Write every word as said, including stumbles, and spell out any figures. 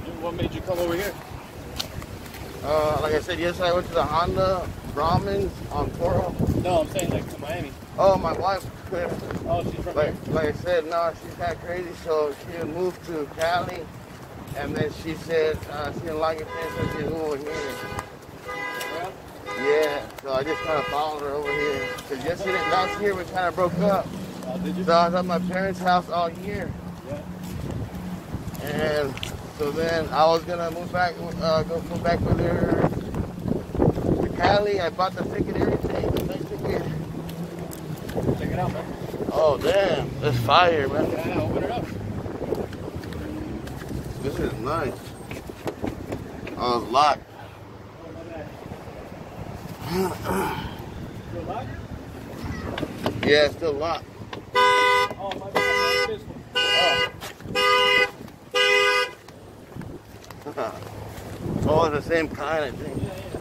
What made you come over here? Uh, like I said yesterday, I went to the Honda Brahmins on Toro. No, I'm saying like to Miami. Oh, my wife. Oh, she's from like, here? like I said, no, she's kind of crazy, so she moved to Cali, and then she said uh, she didn't like it there, so she moved over here. Yeah, so I just kind of followed her over here. Because yesterday, last year, we kind of broke up. Oh, did you? So I was at my parents' house all year. Yeah. And so then I was going to move back, uh, go move back with her to Cali. I bought the ticket and everything, the plane ticket. Check it out, man. Oh, damn. That's fire, man. Yeah, open it up. This is nice. Oh, it's locked. Still locked? Yeah, it's still locked. Oh, my bad. This one. Oh. Oh, it's the same kind, I think. Yeah, yeah.